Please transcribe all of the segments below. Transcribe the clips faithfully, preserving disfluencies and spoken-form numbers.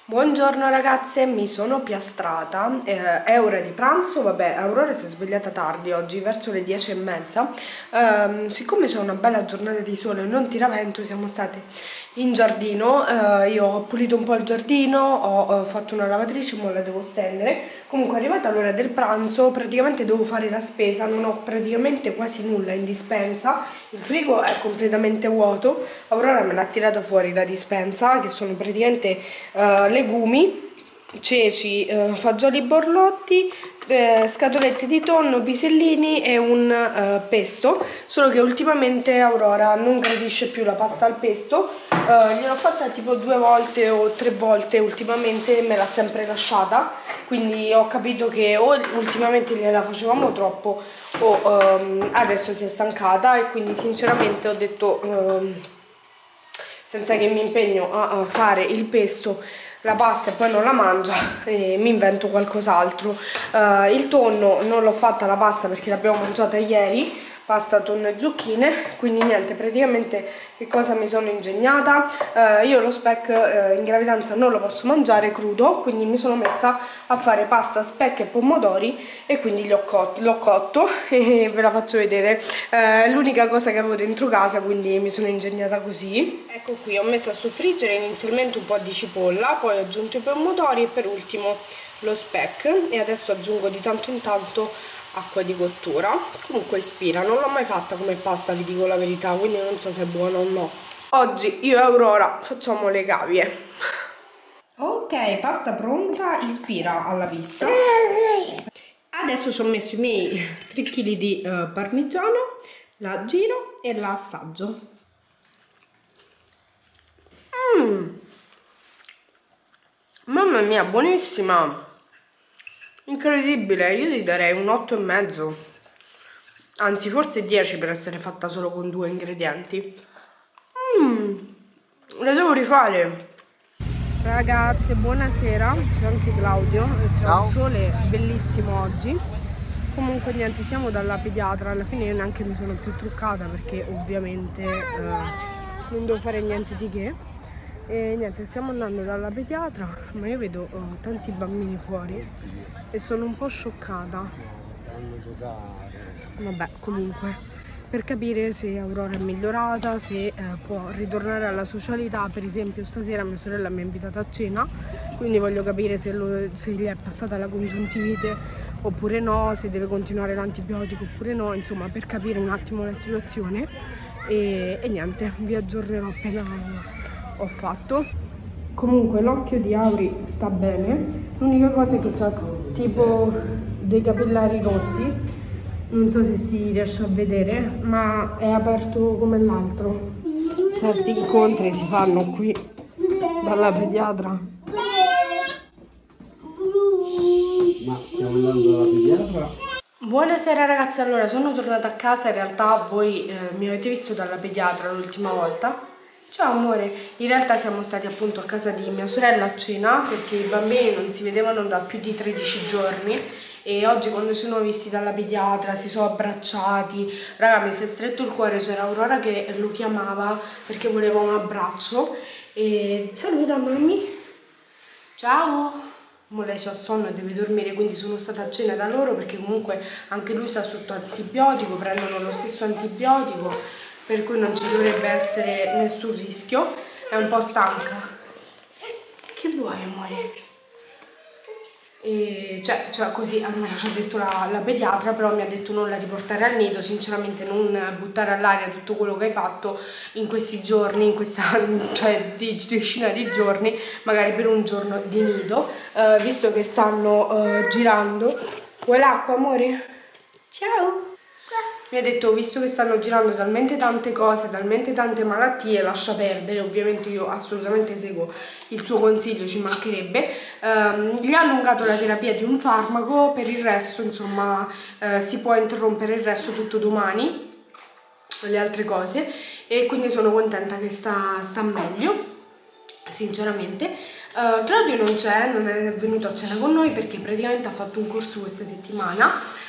Buongiorno ragazze, mi sono piastrata, eh, è ora di pranzo, vabbè, Aurora si è svegliata tardi oggi, verso le dieci e mezza, eh, siccome c'è una bella giornata di sole e non tira vento, siamo state in giardino, eh, io ho pulito un po' il giardino, ho eh, fatto una lavatrice, ora la devo stendere, comunque è arrivata l'ora del pranzo, praticamente devo fare la spesa, non ho praticamente quasi nulla in dispensa, il frigo è completamente vuoto, Aurora me l'ha tirata fuori la dispensa, che sono praticamente eh, legumi, ceci, eh, fagioli borlotti, eh, scatolette di tonno, pisellini e un eh, pesto, solo che ultimamente Aurora non gradisce più la pasta al pesto, eh, gliel'ho fatta tipo due volte o tre volte ultimamente, me l'ha sempre lasciata, quindi ho capito che o ultimamente gliela facevamo troppo o um, adesso si è stancata e quindi sinceramente ho detto um, senza che mi impegno a, a fare il pesto, la pasta e poi non la mangia, e mi invento qualcos'altro. Uh, il tonno non l'ho fatta la pasta perché l'abbiamo mangiata ieri, pasta, tonno e zucchine, quindi niente, praticamente che cosa mi sono ingegnata? Uh, io lo speck uh, in gravidanza non lo posso mangiare crudo, quindi mi sono messa a fare pasta, speck e pomodori e quindi l'ho cotto, cotto e ve la faccio vedere. Uh, l'unica cosa che avevo dentro casa, quindi mi sono ingegnata così. Ecco qui, ho messo a soffriggere inizialmente un po' di cipolla, poi ho aggiunto i pomodori e per ultimo lo speck e adesso aggiungo di tanto in tanto acqua di cottura. Comunque ispira, non l'ho mai fatta come pasta, vi dico la verità, quindi non so se è buona o no. Oggi io e Aurora facciamo le cavie. Ok, pasta pronta, ispira alla vista. Adesso ci ho messo i miei tre chili di uh, parmigiano, la giro e la assaggio. Mmm, mamma mia, buonissima! Incredibile, io gli darei un otto e mezzo, anzi forse dieci per essere fatta solo con due ingredienti. Mmm, le devo rifare. Ragazze, buonasera, c'è anche Claudio, c'è un sole bellissimo oggi. Comunque niente, siamo dalla pediatra, alla fine io neanche mi sono più truccata perché ovviamente eh, non devo fare niente di che. E niente, stiamo andando dalla pediatra, ma io vedo oh, tanti bambini fuori e sono un po' scioccata. Vabbè, comunque, per capire se Aurora è migliorata, se eh, può ritornare alla socialità. Per esempio stasera mia sorella mi ha invitato a cena, quindi voglio capire se, lo, se gli è passata la congiuntivite oppure no, se deve continuare l'antibiotico oppure no, insomma per capire un attimo la situazione e, e niente, vi aggiornerò appena ho fatto. Comunque l'occhio di Auri sta bene, l'unica cosa è che c'ha tipo dei capillari rotti, non so se si riesce a vedere, ma è aperto come l'altro. Certi incontri si fanno qui dalla pediatra. Ma stiamo andando dalla pediatra? Buonasera ragazzi, allora sono tornata a casa, in realtà voi eh, mi avete visto dalla pediatra l'ultima volta. Ciao amore, in realtà siamo stati appunto a casa di mia sorella a cena perché i bambini non si vedevano da più di tredici giorni e oggi quando ci sono visti dalla pediatra si sono abbracciati, raga mi si è stretto il cuore, c'era Aurora che lo chiamava perché voleva un abbraccio e saluta mammi, ciao, mo lei c'ha sonno e deve dormire quindi sono stata a cena da loro perché comunque anche lui sta sotto antibiotico, prendono lo stesso antibiotico per cui non ci dovrebbe essere nessun rischio. È un po' stanca. Che vuoi amore? E cioè, cioè così almeno ci ha detto la, la pediatra, però mi ha detto non la riportare al nido, sinceramente non buttare all'aria tutto quello che hai fatto in questi giorni, in questa cioè di decina di giorni, magari per un giorno di nido, uh, visto che stanno uh, girando. Vuoi l'acqua amore? Ciao! Mi ha detto, visto che stanno girando talmente tante cose, talmente tante malattie, lascia perdere. Ovviamente io assolutamente seguo il suo consiglio, ci mancherebbe. Um, gli ha allungato la terapia di un farmaco, per il resto insomma uh, si può interrompere il resto tutto domani, le altre cose, e quindi sono contenta che sta, sta meglio, sinceramente. Uh, Claudio non c'è, non è venuto a cena con noi perché praticamente ha fatto un corso questa settimana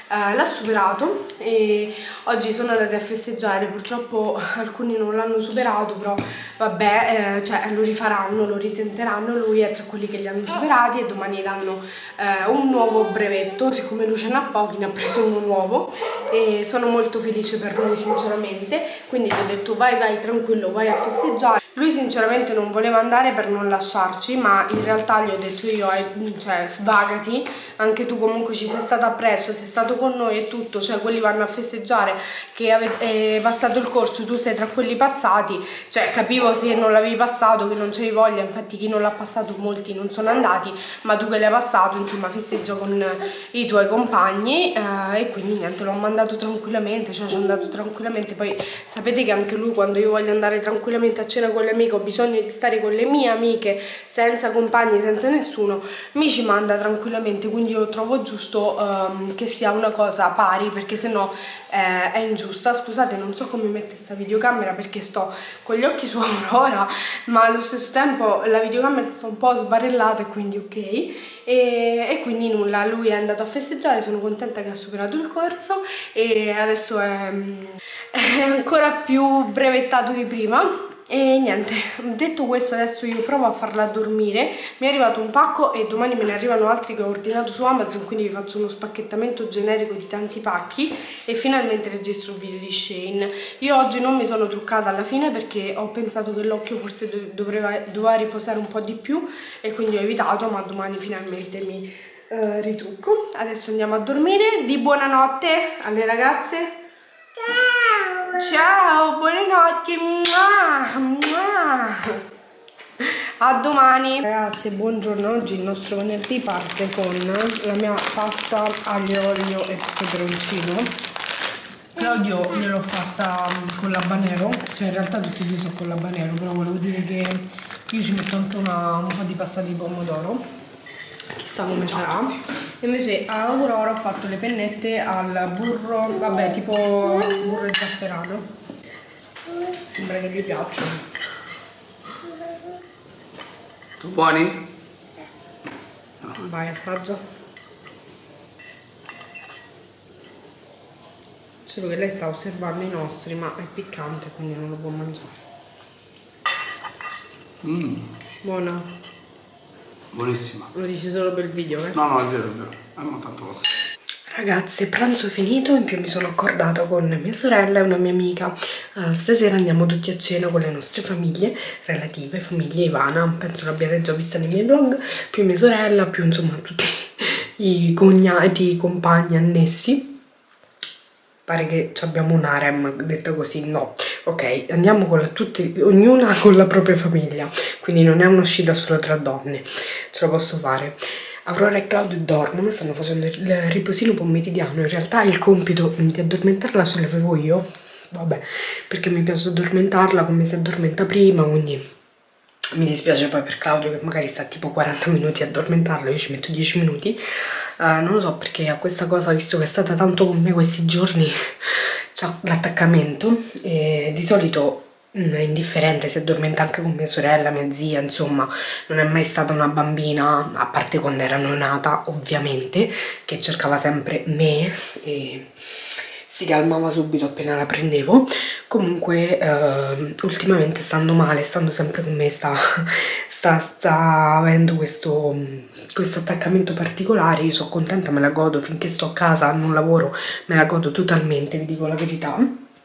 uh, l'ha superato e oggi sono andati a festeggiare. Purtroppo alcuni non l'hanno superato, però vabbè, eh, cioè lo rifaranno, lo ritenteranno. Lui è tra quelli che li hanno superati e domani danno eh, un nuovo brevetto. Siccome lui ce n'ha pochi, ne ha preso uno nuovo e sono molto felice per lui sinceramente, quindi gli ho detto vai vai tranquillo, vai a festeggiare. Lui sinceramente non voleva andare per non lasciarci, ma in realtà gli ho detto io, eh, cioè svagati, anche tu comunque ci sei stato appresso, sei stato con noi e tutto, cioè quelli vanno a festeggiare che avete passato il corso, tu sei tra quelli passati, cioè capivo se non l'avevi passato che non c'avevi voglia, infatti chi non l'ha passato molti non sono andati, ma tu che l'hai passato insomma festeggia con i tuoi compagni eh, e quindi niente, l'ho mandato tranquillamente, cioè ci è andato tranquillamente. Poi sapete che anche lui quando io voglio andare tranquillamente a cena con le amiche ho bisogno di stare con le mie amiche senza compagni, senza nessuno, mi ci manda tranquillamente, quindi io trovo giusto um, che sia una cosa pari, perché sennò eh, è ingiusta. Scusate, non so come mette sta videocamera perché sto con gli occhi su Aurora, ma allo stesso tempo la videocamera sta un po' sbarellata e quindi ok, e, e quindi nulla, lui è andato a festeggiare, sono contenta che ha superato il corso e adesso è, è ancora più brevettato di prima. E niente, detto questo adesso io provo a farla dormire. Mi è arrivato un pacco e domani me ne arrivano altri che ho ordinato su Amazon, quindi vi faccio uno spacchettamento generico di tanti pacchi e finalmente registro il video di Shein. Io oggi non mi sono truccata alla fine perché ho pensato che l'occhio forse doveva, doveva riposare un po' di più e quindi ho evitato, ma domani finalmente mi uh, ritrucco. Adesso andiamo a dormire, di buonanotte alle ragazze. Ciao! Ciao, buonanotte! Mua, mua. A domani! Ragazzi, buongiorno. Oggi il nostro venerdì parte con la mia pasta aglio, olio e peperoncino. Claudio gliel'ho fatta con l'habanero, cioè in realtà tutti e due sono con l'habanero, però volevo dire che io ci metto anche una, un po' di pasta di pomodoro. Chissà come sarà. Invece a Aurora ho fatto le pennette al burro, vabbè, tipo burro e zafferano. Sembra che gli piacciono. Tu buoni? No. Vai, assaggia. Solo che lei sta osservando i nostri, ma è piccante, quindi non lo può mangiare. Mm. Buona. Buonissima. Lo dici solo per il video, eh? No, no, è vero, è vero. Ah, ma tanto lo so. Ragazze, pranzo finito, in più mi sono accordata con mia sorella e una mia amica. Uh, stasera andiamo tutti a cena con le nostre famiglie relative, famiglie Ivana, penso l'abbiate già vista nei miei vlog, più mia sorella, più insomma tutti i cognati, i compagni annessi. Pare che abbiamo un harem, detta così, no. Ok, andiamo con la, tutti, ognuna con la propria famiglia, quindi non è un'uscita solo tra donne, ce la posso fare. Aurora e Claudio dormono, stanno facendo il riposino pomeridiano, in realtà il compito di addormentarla ce l'avevo io, vabbè, perché mi piace addormentarla come si addormenta prima, quindi mi dispiace poi per Claudio che magari sta tipo quaranta minuti a addormentarlo, io ci metto dieci minuti. Uh, non lo so perché a questa cosa, visto che è stata tanto con me questi giorni, c'ha l'attaccamento e di solito mm, è indifferente, si addormenta anche con mia sorella, mia zia, insomma non è mai stata una bambina, a parte quando era neonata ovviamente, che cercava sempre me e si calmava subito appena la prendevo. Comunque eh, ultimamente stando male, stando sempre con me, sta, sta, sta avendo questo, questo attaccamento particolare. Io sono contenta, me la godo, finché sto a casa, non lavoro, me la godo totalmente, vi dico la verità.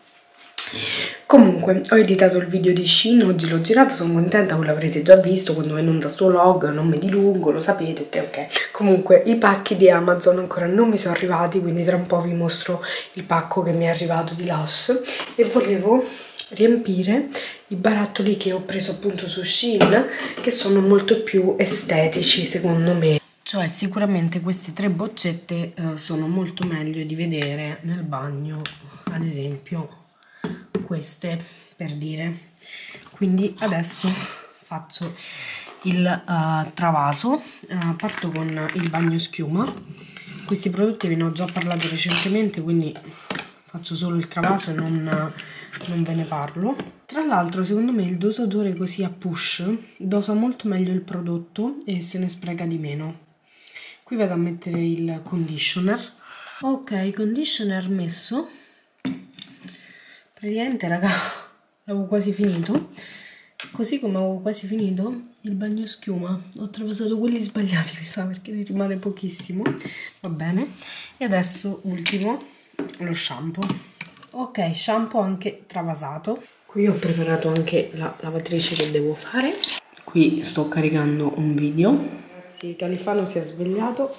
Comunque ho editato il video di Shein, oggi l'ho girato, sono contenta, voi l'avrete già visto quando è in onda sto vlog, non mi dilungo, lo sapete, ok ok. Comunque i pacchi di Amazon ancora non mi sono arrivati, quindi tra un po' vi mostro il pacco che mi è arrivato di Lush e volevo riempire i barattoli che ho preso appunto su Shein, che sono molto più estetici secondo me. Cioè sicuramente queste tre boccette eh, sono molto meglio di vedere nel bagno, ad esempio queste, per dire. Quindi adesso faccio il uh, travaso, uh, parto con il bagno schiuma. Questi prodotti ve ne ho già parlato recentemente, quindi faccio solo il travaso e non, non ve ne parlo. Tra l'altro secondo me il dosatore così a push dosa molto meglio il prodotto e se ne spreca di meno. Qui vado a mettere il conditioner Ok, conditioner messo. Praticamente raga, l'avevo quasi finito. Così come avevo quasi finito il bagno schiuma, ho trapasato quelli sbagliati, mi sa, perché ne rimane pochissimo. Va bene. E adesso ultimo, lo shampoo. Ok, shampoo anche travasato. Qui ho preparato anche la lavatrice che devo fare. Qui sto caricando un video. Sì, Califano si è svegliato.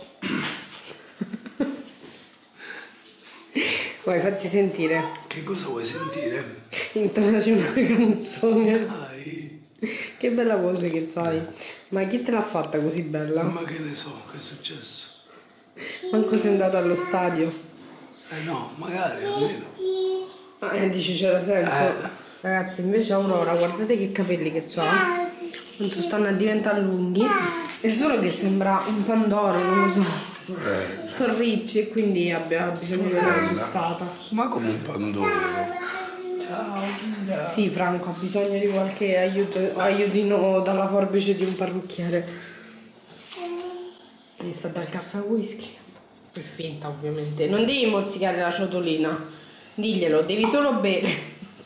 Vai, facci sentire. Che cosa vuoi sentire? Intonaci una canzone. Dai. Che bella voce che c'hai. Ma chi te l'ha fatta così bella? Ma che ne so, che è successo? Manco sei andato allo stadio. Eh no, magari almeno. Ah, eh, dici c'era senso. Eh. Ragazzi, invece Aurora, guardate che capelli che c'ha. Quanto stanno a diventare lunghi. È solo che sembra un pandoro, non lo so. Eh. Sono ricci e quindi abbia bisogno di una aggiustata. Ma come un pandoro. Ciao Kira. Sì, Franco, ha bisogno di qualche aiuto, aiutino dalla forbice di un parrucchiere. Mi sta dal caffè whisky. È finta, ovviamente. Non devi mozzicare la ciotolina. Diglielo, devi solo bere.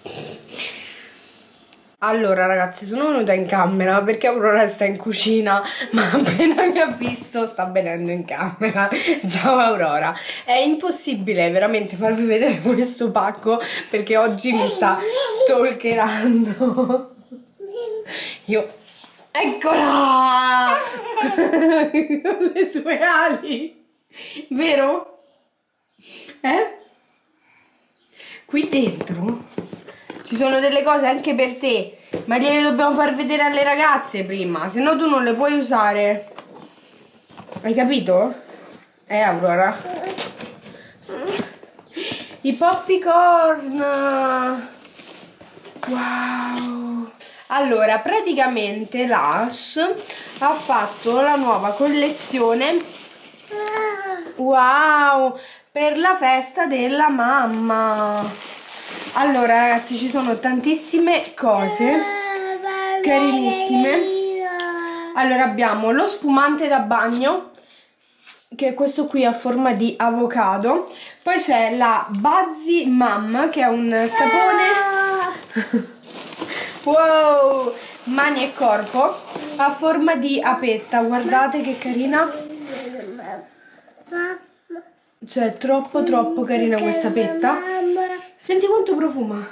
Allora ragazzi, sono venuta in camera perché Aurora sta in cucina, ma appena mi ha visto sta venendo in camera. Ciao Aurora. È impossibile veramente farvi vedere questo pacco perché oggi mi sta stalkerando. Io... Eccola! Con le sue ali. Vero? Eh? Qui dentro ci sono delle cose anche per te, ma gliele dobbiamo far vedere alle ragazze prima, se no tu non le puoi usare. Hai capito? Eh, Aurora? I popcorn! Wow! Allora, praticamente Lush ha fatto la nuova collezione, wow, per la festa della mamma. Allora ragazzi, ci sono tantissime cose carinissime. Allora abbiamo lo spumante da bagno, che è questo qui a forma di avocado. Poi c'è la Buzzy Mum, che è un sapone wow, mani e corpo a forma di apetta. Guardate che carina. Cioè troppo troppo carina questa petta. Senti quanto profuma.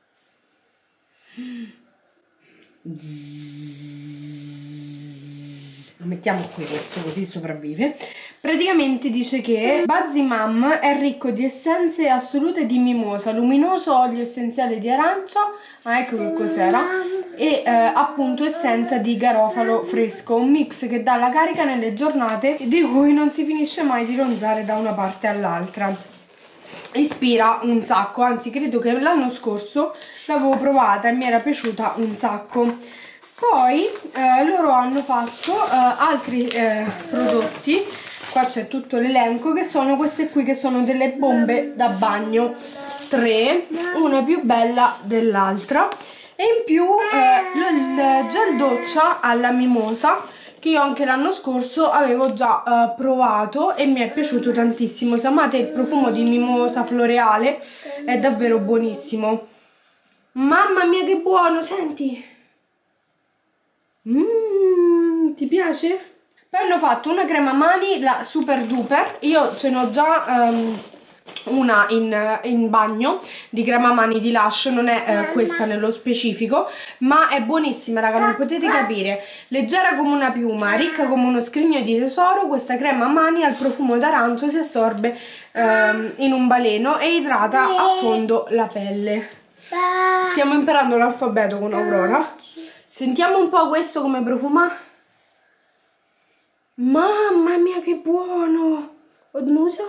Lo mettiamo qui questo, così sopravvive. Praticamente dice che Buzzy Mum è ricco di essenze assolute di mimosa, luminoso olio essenziale di arancia, ah ecco che cos'era, e eh, appunto essenza di garofalo fresco, un mix che dà la carica nelle giornate di cui non si finisce mai di ronzare da una parte all'altra. Ispira un sacco, anzi credo che l'anno scorso l'avevo provata e mi era piaciuta un sacco. Poi eh, loro hanno fatto eh, altri eh, prodotti, qua c'è tutto l'elenco, che sono queste qui, che sono delle bombe da bagno, tre, una più bella dell'altra, e in più eh, il gel doccia alla mimosa, che io anche l'anno scorso avevo già eh, provato e mi è piaciuto tantissimo. Se amate il profumo di mimosa floreale è davvero buonissimo. Mamma mia che buono, senti! Mmm, ti piace? Poi hanno fatto una crema mani, la Super Duper. Io ce n'ho già um, una in, in bagno di crema mani di Lush, non è eh, questa nello specifico, ma è buonissima raga, non potete capire. Leggera come una piuma, ricca come uno scrigno di tesoro, questa crema mani al profumo d'arancio si assorbe ehm, in un baleno e idrata a fondo la pelle. Stiamo imparando l'alfabeto con Aurora. Sentiamo un po' questo come profuma. Mamma mia che buono! Odnusa?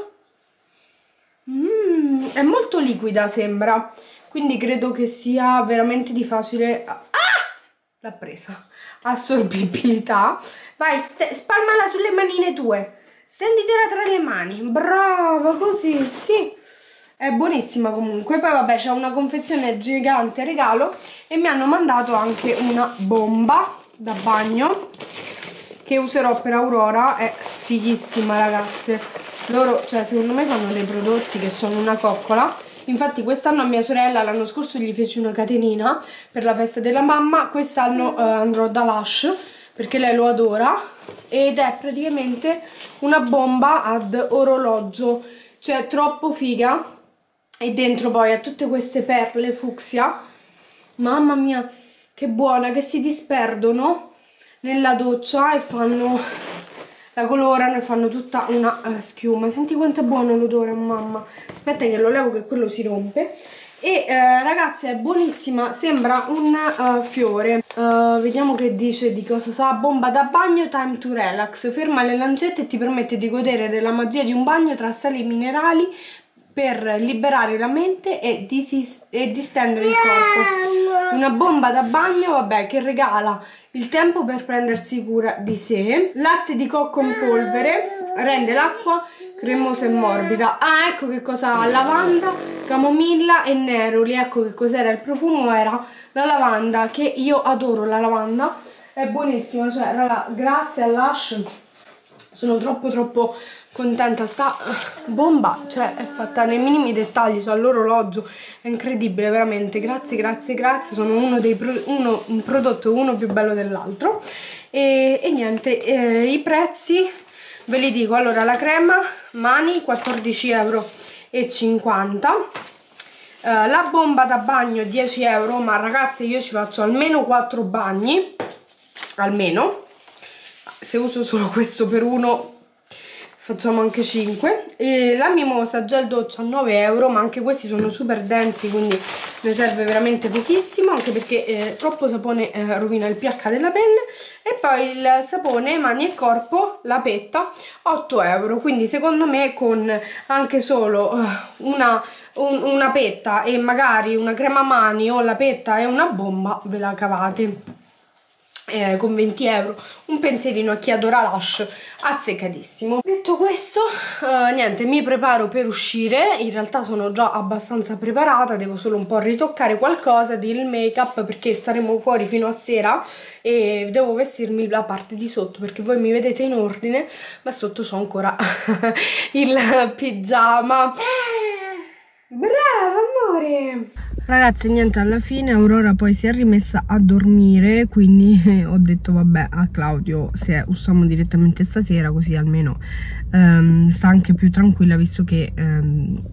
Mm, è molto liquida sembra, quindi credo che sia veramente di facile... Ah! L'ha presa! Assorbibilità. Vai, spalmala sulle manine tue. Stenditela tra le mani. Brava, così, sì. È buonissima comunque. Poi vabbè c'è una confezione gigante regalo e mi hanno mandato anche una bomba da bagno che userò per Aurora. È fighissima ragazze. Loro, cioè, secondo me fanno dei prodotti che sono una coccola. Infatti quest'anno a mia sorella, l'anno scorso gli feci una catenina per la festa della mamma. Quest'anno eh, andrò da Lush perché lei lo adora, ed è praticamente una bomba ad orologio, cioè troppo figa. E dentro poi ha tutte queste perle fucsia, mamma mia che buona, che si disperdono nella doccia e fanno, la colorano e fanno tutta una uh, schiuma. Senti quanto è buono l'odore, mamma. Aspetta che lo levo che quello si rompe. E uh, ragazzi, è buonissima, sembra un uh, fiore. Uh, vediamo che dice, di cosa sa. Bomba da bagno time to relax, ferma le lancette e ti permette di godere della magia di un bagno tra sali minerali per liberare la mente e, e distendere il corpo. Una bomba da bagno, vabbè, che regala il tempo per prendersi cura di sé. Latte di cocco in polvere rende l'acqua cremosa e morbida. Ah, ecco che cosa ha: lavanda, camomilla e neroli. Ecco che cos'era il profumo, era la lavanda, che io adoro la lavanda, è buonissima. Cioè, raga, grazie a Lush sono troppo troppo contenta. Sta bomba, cioè, è fatta nei minimi dettagli, cioè l'orologio è incredibile, veramente. Grazie, grazie, grazie. Sono uno dei pro, uno, un prodotto uno più bello dell'altro. E, e niente, eh, i prezzi ve li dico. Allora, la crema mani quattordici euro e cinquanta, eh, la bomba da bagno dieci euro, ma ragazzi io ci faccio almeno quattro bagni, almeno. Se uso solo questo per uno facciamo anche cinque. E la mimosa gel doccia a nove euro, ma anche questi sono super densi, quindi ne serve veramente pochissimo, anche perché eh, troppo sapone eh, rovina il pH della pelle. E poi il sapone mani e corpo, la petta, otto euro, quindi secondo me con anche solo uh, una, un, una petta e magari una crema mani o la petta e una bomba ve la cavate. Eh, con venti euro, un pensierino a chi adora Lush, azzeccatissimo. Detto questo, eh, niente, mi preparo per uscire. In realtà sono già abbastanza preparata, devo solo un po' ritoccare qualcosa del make up perché staremo fuori fino a sera e devo vestirmi la parte di sotto, perché voi mi vedete in ordine ma sotto c'ho ancora il pigiama. Brava amore! Ragazzi, niente, alla fine Aurora poi si è rimessa a dormire, quindi eh, ho detto vabbè a Claudio se usciamo direttamente stasera, così almeno um, sta anche più tranquilla, visto che um,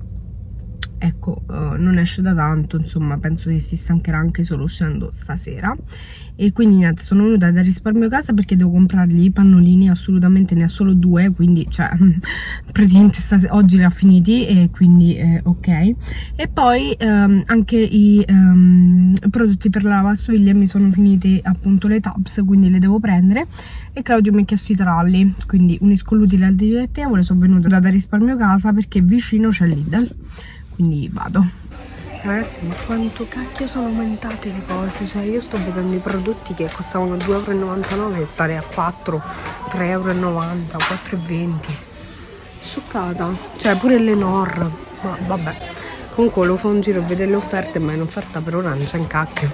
ecco, uh, non esce da tanto, insomma penso che si stancherà anche solo uscendo stasera. E quindi niente, sono venuta da Risparmio Casa perché devo comprargli i pannolini, assolutamente ne ha solo due, quindi cioè praticamente oggi li ha finiti e quindi eh, ok. E poi ehm, anche i ehm, prodotti per la lavastoviglie mi sono finiti, appunto le tabs, quindi le devo prendere. E Claudio mi ha chiesto i tralli, quindi unisco l'utile al dilettevole. Sono venuta da, da Risparmio Casa perché vicino c'è Lidl, quindi vado. Ragazzi, ma quanto cacchio sono aumentate le cose? Cioè io sto vedendo i prodotti che costavano due euro e novantanove e stare a quattro, tre euro e novanta, quattro e venti. Scioccata. Cioè pure le Nor. Ma vabbè. Comunque lo fa un giro a vedere le offerte, ma in offerta per ora non c'è un cacchio.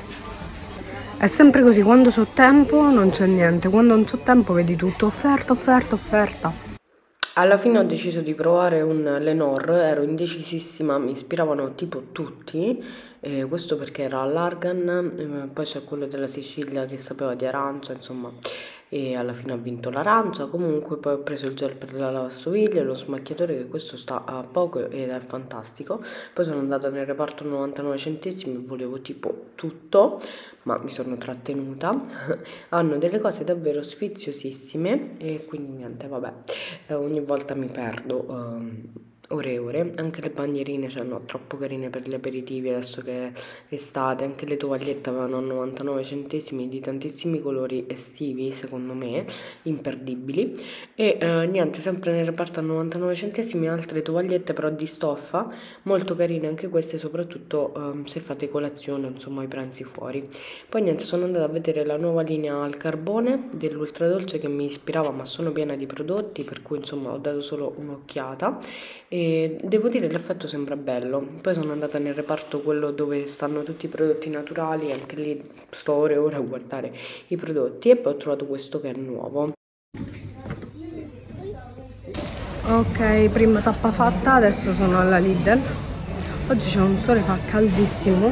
È sempre così, quando c'ho tempo non c'è niente, quando non c'ho tempo vedi tutto offerta, offerta, offerta. Alla fine ho deciso di provare un Lenor, ero indecisissima, mi ispiravano tipo tutti, eh, questo perché era all'argan, eh, poi c'è quello della Sicilia che sapeva di arancia, insomma, e alla fine ho vinto l'arancia. Comunque poi ho preso il gel per la lavastoviglie, lo smacchiatore, che questo sta a poco ed è fantastico. Poi sono andata nel reparto novantanove centesimi e volevo tipo tutto, ma mi sono trattenuta. Hanno delle cose davvero sfiziosissime e quindi niente, vabbè, eh, ogni volta mi perdo um, ore e ore. Anche le bagnierine, cioè no, troppo carine per gli aperitivi adesso che è estate. Anche le tovagliette avevano novantanove centesimi di tantissimi colori estivi, secondo me imperdibili. E eh, niente, sempre nel reparto a novantanove centesimi altre tovagliette però di stoffa, molto carine anche queste, soprattutto um, se fate colazione, insomma i pranzi fuori. Poi niente, sono andata a vedere la nuova linea al carbone dell'ultradolce che mi ispirava, ma sono piena di prodotti, per cui insomma ho dato solo un'occhiata e devo dire l'effetto sembra bello. Poi sono andata nel reparto quello dove stanno tutti i prodotti naturali, anche lì sto ore e ore a guardare i prodotti, e poi ho trovato questo che è nuovo. Ok, prima tappa fatta, adesso sono alla Lidl. Oggi c'è un sole, fa caldissimo.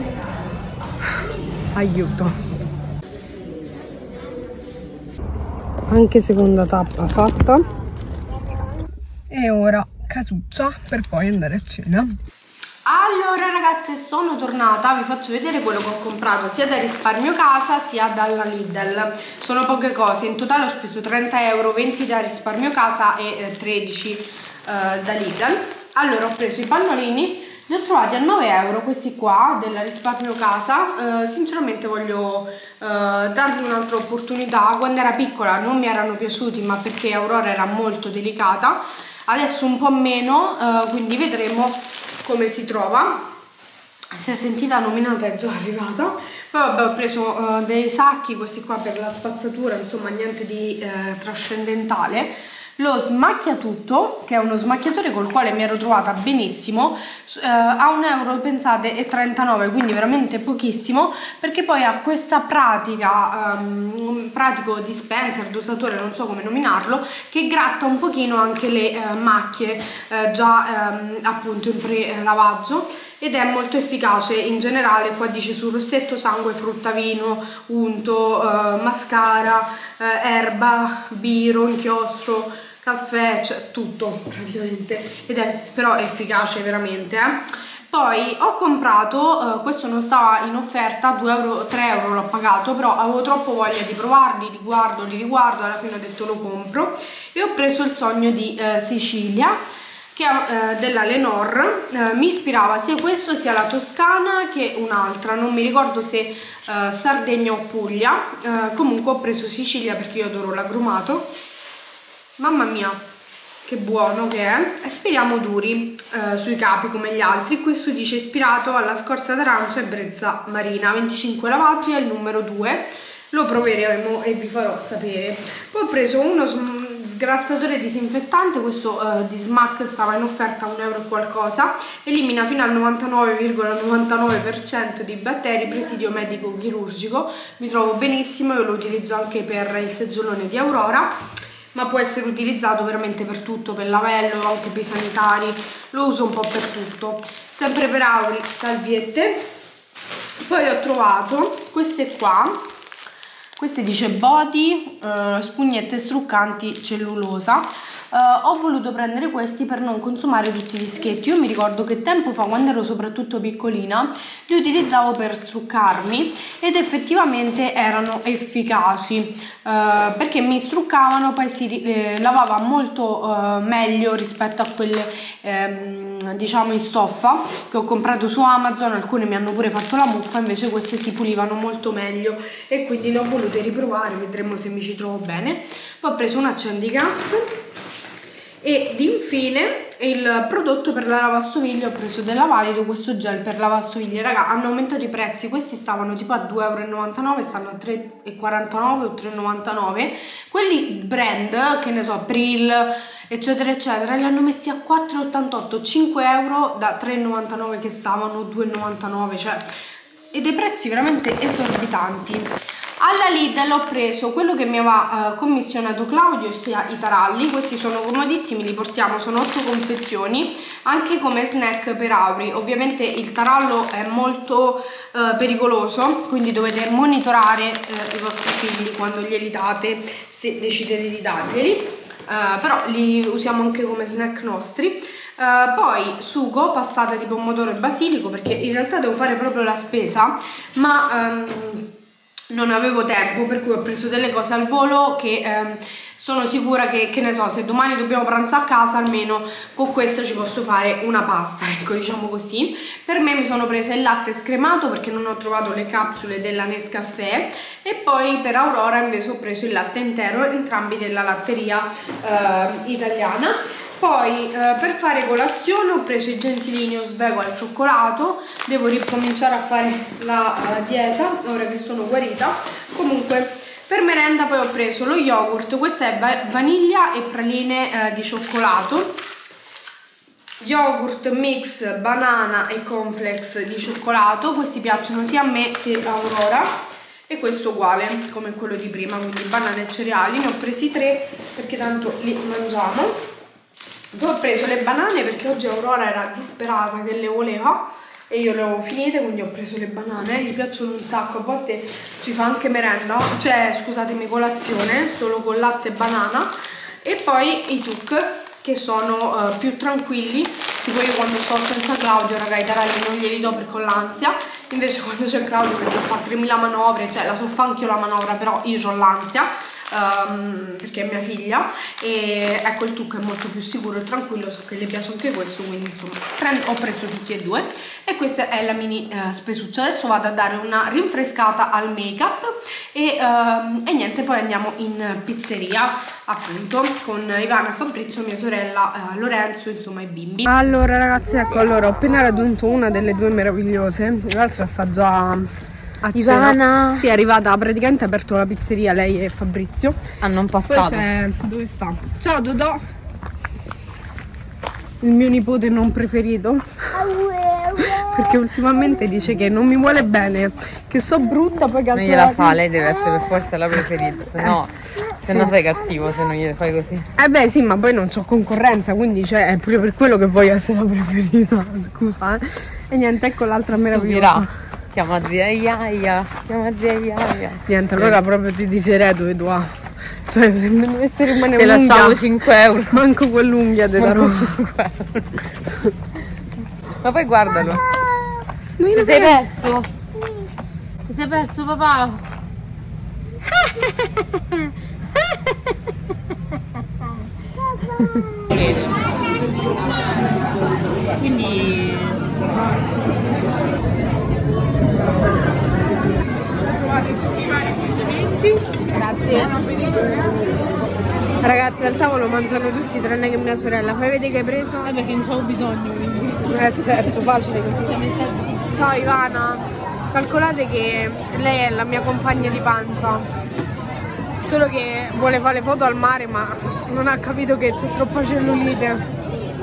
Aiuto. Anche seconda tappa fatta. E ora casuccia per poi andare a cena. Allora ragazze, sono tornata, vi faccio vedere quello che ho comprato sia da Risparmio Casa sia dalla Lidl. Sono poche cose, in totale ho speso trenta euro, venti da Risparmio Casa e eh, tredici eh, da Lidl. Allora ho preso i pannolini, li ho trovati a nove euro, questi qua della Risparmio Casa. eh, sinceramente voglio eh, dargli un'altra opportunità. Quando era piccola non mi erano piaciuti, ma perché Aurora era molto delicata, adesso un po' meno, eh, quindi vedremo come si trova. Si è sentita nominata, è già arrivata. Poi vabbè, ho preso uh, dei sacchi, questi qua per la spazzatura, insomma niente di eh, trascendentale. Lo Smacchiatutto, che è uno smacchiatore col quale mi ero trovata benissimo, eh, a un euro, pensate, e trentanove, quindi veramente pochissimo, perché poi ha questa pratica, um, un pratico dispenser, dosatore, non so come nominarlo, che gratta un pochino anche le eh, macchie eh, già ehm, appunto in pre-lavaggio, ed è molto efficace in generale. Qua dice sul rossetto sangue, frutta, vino, unto, eh, mascara, eh, erba, biro, inchiostro, caffè, cioè tutto praticamente, ed è però efficace veramente. eh. Poi ho comprato, eh, questo non stava in offerta, due euro, tre euro l'ho pagato, però avevo troppo voglia di provarli, li guardo, li riguardo, alla fine ho detto lo compro, e ho preso il Sogno di eh, Sicilia, che è eh, della Lenor. eh, mi ispirava sia questo sia la Toscana che un'altra, non mi ricordo se eh, Sardegna o Puglia, eh, comunque ho preso Sicilia perché io adoro l'agrumato. Mamma mia che buono che è, e speriamo duri eh, sui capi come gli altri. Questo dice ispirato alla scorza d'arancia e brezza marina, venticinque lavaggi, è il numero due, lo proveremo e vi farò sapere. Poi ho preso uno sgrassatore disinfettante, questo eh, di Smack, stava in offerta a un euro e qualcosa, elimina fino al novantanove virgola novantanove per cento di batteri, presidio medico chirurgico, mi trovo benissimo, io lo utilizzo anche per il seggiolone di Aurora, ma può essere utilizzato veramente per tutto, per l'avello, anche per i sanitari, lo uso un po' per tutto. Sempre per Auri, salviette. Poi ho trovato queste qua, queste dice body, eh, spugnette struccanti cellulosa. Uh, ho voluto prendere questi per non consumare tutti i dischetti. Io mi ricordo che tempo fa, quando ero soprattutto piccolina, li utilizzavo per struccarmi ed effettivamente erano efficaci, uh, perché mi struccavano, poi si eh, lavava molto uh, meglio rispetto a quelle ehm, diciamo in stoffa che ho comprato su Amazon. Alcune mi hanno pure fatto la muffa, invece queste si pulivano molto meglio e quindi le ho volute riprovare, vedremo se mi ci trovo bene. Poi ho preso un accendigas. Ed infine il prodotto per la lavastoviglie, ho preso della Valido questo gel per lavastoviglie. Raga, hanno aumentato i prezzi, questi stavano tipo a due e novantanove euro, stanno a tre e quarantanove o tre e novantanove. Quelli brand, che ne so, April eccetera eccetera, li hanno messi a quattro e ottantotto, cinque euro da tre e novantanove che stavano due e novantanove, cioè, e dei prezzi veramente esorbitanti. Alla Lidl ho preso quello che mi aveva uh, commissionato Claudio, ossia i taralli. Questi sono comodissimi, li portiamo, sono otto confezioni, anche come snack per Auri. Ovviamente il tarallo è molto uh, pericoloso, quindi dovete monitorare uh, i vostri figli quando glieli date, se decidete di darglieli, uh, però li usiamo anche come snack nostri. Uh, poi sugo, passata di pomodoro e basilico, perché in realtà devo fare proprio la spesa, ma um, non avevo tempo, per cui ho preso delle cose al volo che ehm, sono sicura che, che ne so, se domani dobbiamo pranzare a casa, almeno con questo ci posso fare una pasta, ecco, diciamo così. Per me mi sono presa il latte scremato perché non ho trovato le capsule della Nescafè, e poi per Aurora invece ho preso il latte intero, entrambi della latteria eh, italiana. Poi eh, per fare colazione ho preso i Gentilini Osvego al cioccolato, devo ricominciare a fare la uh, dieta ora che sono guarita. Comunque per merenda poi ho preso lo yogurt, questa è va vaniglia e praline eh, di cioccolato, yogurt mix banana e cornflakes di cioccolato, questi piacciono sia a me che a Aurora, e questo uguale come quello di prima, quindi banane e cereali. Ne ho presi tre perché tanto li mangiamo. Poi ho preso le banane perché oggi Aurora era disperata che le voleva e io le avevo finite, quindi ho preso le banane. Gli piacciono un sacco, a volte ci fa anche merenda, cioè scusatemi, colazione solo con latte e banana. E poi i Tuk, che sono uh, più tranquilli, tipo io quando sto senza Claudio, raga, i taralli non glieli do per con l'ansia, invece quando c'è Claudio perché fa tremila manovre, cioè la so fa anch'io la manovra, però io ho l'ansia, um, perché è mia figlia, e ecco il Tuk è molto più sicuro e tranquillo, so che le piace anche questo, quindi insomma prendo, ho preso tutti e due. E questa è la mini uh, spesuccia. Adesso vado a dare una rinfrescata al make up e, uh, e niente, poi andiamo in pizzeria appunto con Ivana e Fabrizio, mia sorella, uh, Lorenzo, insomma i bimbi. Allora ragazzi, ecco, allora ho appena raggiunto una delle due meravigliose, l'altra sta già a Ivana. Sì, è arrivata, praticamente ha aperto la pizzeria lei e Fabrizio. Hanno un passato. Poi c'è, dove sta? Ciao Dodò, il mio nipote non preferito, perché ultimamente dice che non mi vuole bene, che so brutta, poi che non gliela fa, lei deve essere per forza la preferita, se no, se sì. no sei cattivo se non gliele fai così. Eh beh sì, ma poi non c'ho concorrenza, quindi cioè, è proprio per quello che voglio essere la preferita, scusa eh. E niente, ecco l'altra meravigliosa. Chiama zia Iaia, chiama zia Iaia. Niente, allora proprio ti diseredo Edoardo. Cioè se ne dovesse rimanere te un'unghia, lasciamo cinque euro. Manco quell'unghia te la cinque euro. Ma poi guardalo. Ti sei perso? Ti sei perso papà? Quindi grazie. Ragazzi, al tavolo mangiano tutti tranne che mia sorella. Fai vedere che hai preso? Eh, perché non c'avevo bisogno, quindi. Eh certo, facile così. Ciao Ivana. Calcolate che lei è la mia compagna di pancia, solo che vuole fare le foto al mare ma non ha capito che c'è troppa cellulite.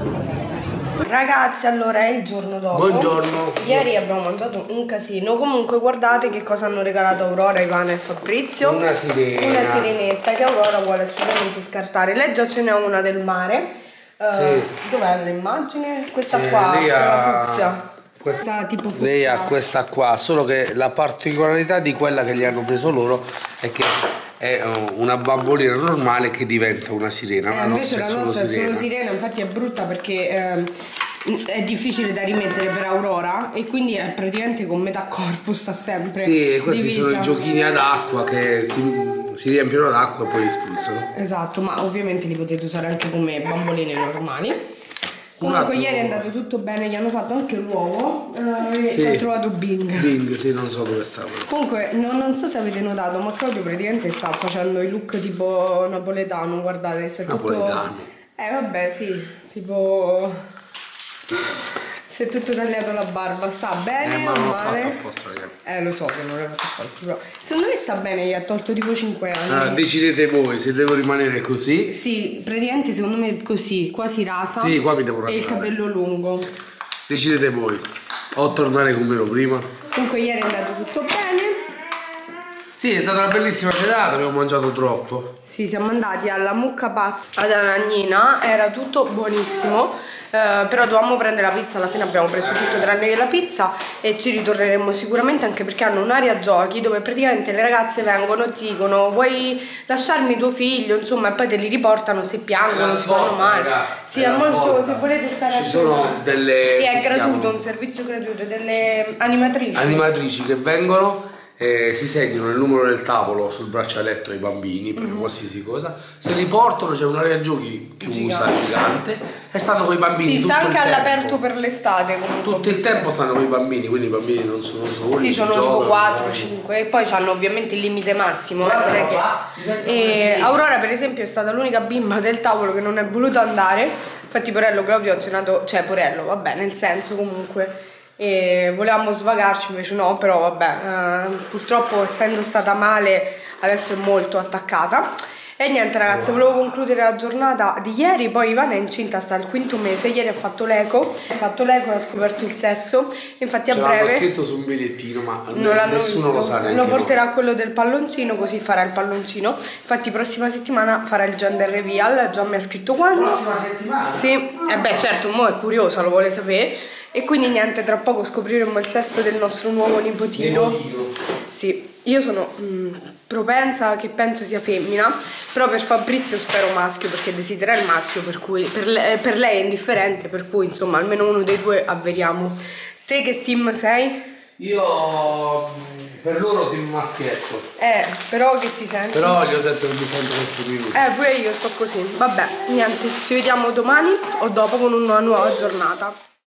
Ragazzi, allora è il giorno dopo. Buongiorno. Ieri abbiamo mangiato un casino. Comunque guardate che cosa hanno regalato Aurora, Ivana e Fabrizio. Una sirena. Una sirenetta che Aurora vuole assolutamente scartare. Lei già ce n'è una del mare. Uh, sì. Dov'è l'immagine? Questa sì, qua, lei ha... la fucsia. Questa, tipo fucsia. Lei ha questa qua, solo che la particolarità di quella che gli hanno preso loro è che è una bambolina normale che diventa una sirena. Eh, la invece nostra, la è, solo nostra sirena. è solo sirena, infatti è brutta perché eh, è difficile da rimettere per Aurora e quindi è praticamente con metà corpo, sta sempre Sì, questi divisa. sono i giochini ad acqua che si, si riempiono d'acqua e poi li spruzzano. Esatto, ma ovviamente li potete usare anche come bamboline normali. Comunque ieri è andato tutto bene, gli hanno fatto anche l'uovo eh, sì. e ci ha trovato Bing. Bing, sì, non so dove stava. Comunque non, non so se avete notato, ma Claudio praticamente sta facendo il look tipo napoletano, guardate, sta napoletano. tutto... Eh vabbè sì, tipo... si è tutto tagliato la barba, sta bene eh, ma o non l'ho male? fatto apposta, ragazzi. Eh lo so che non l'ho fatto apposta, però secondo me sta bene, gli ha tolto tipo cinque anni. Ah, decidete voi se devo rimanere così. Sì, praticamente secondo me così, quasi rasa. Sì, qua mi devo rasare. E il capello lungo. Decidete voi, o tornare come ero prima. Comunque ieri è andato tutto bene. Sì, è stata una bellissima serata, abbiamo mangiato troppo. Sì, siamo andati alla mucca pazza ad Anagnina, era tutto buonissimo, eh, però dovevamo prendere la pizza, alla fine abbiamo preso tutto tranne che la pizza e ci ritorneremo sicuramente, anche perché hanno un'area giochi dove praticamente le ragazze vengono e ti dicono vuoi lasciarmi tuo figlio, insomma, e poi te li riportano se piangono, si fanno male. Ragazzi, sì, è molto, svolta. Se volete stare ci sono delle... e è gratuito, un servizio gratuito, delle animatrici. Animatrici che vengono... Eh, si segnano il numero del tavolo sul braccialetto ai bambini per mm-hmm. qualsiasi cosa, se li portano c'è un'area giochi chiusa gigante. gigante e stanno con i bambini. Sì, tutto sta anche il all'aperto per l'estate. Tutto il tempo stanno con i bambini, quindi i bambini non sono soli. Sì, sono giocano, tipo quattro cinque e poi hanno ovviamente il limite massimo. Eh, che... e Aurora per esempio è stata l'unica bimba del tavolo che non è voluta andare. Infatti Porello Claudio ha cenato, cioè Porello vabbè nel senso comunque. E volevamo svagarci, invece no, però vabbè, eh, purtroppo essendo stata male adesso è molto attaccata. E niente ragazzi, volevo concludere la giornata di ieri. Poi Ivana è incinta, sta al quinto mese. Ieri ha fatto l'eco, ha fatto l'eco e ha scoperto il sesso. Infatti a Ce breve l'hanno scritto su un bigliettino, ma non l'hanno nessuno visto. lo sa neanche. Lo porterà a quello del palloncino, così farà il palloncino. Infatti prossima settimana farà il gender reveal. Già mi ha scritto quando. Prossima settimana? Sì, e eh beh certo, mo è curiosa, lo vuole sapere. E quindi niente, tra poco scopriremo il sesso del nostro nuovo nipotino. Nipotino. Sì, io sono mh, propensa che penso sia femmina, però per Fabrizio spero maschio, perché desidera il maschio, per cui per, le, per lei è indifferente, per cui insomma almeno uno dei due avveriamo. Te che team sei? Io per loro team maschietto. Eh, però che ti senti? Però gli ho detto che mi sento questi minuti. Eh, pure io sto così. Vabbè, niente, ci vediamo domani o dopo con una nuova giornata.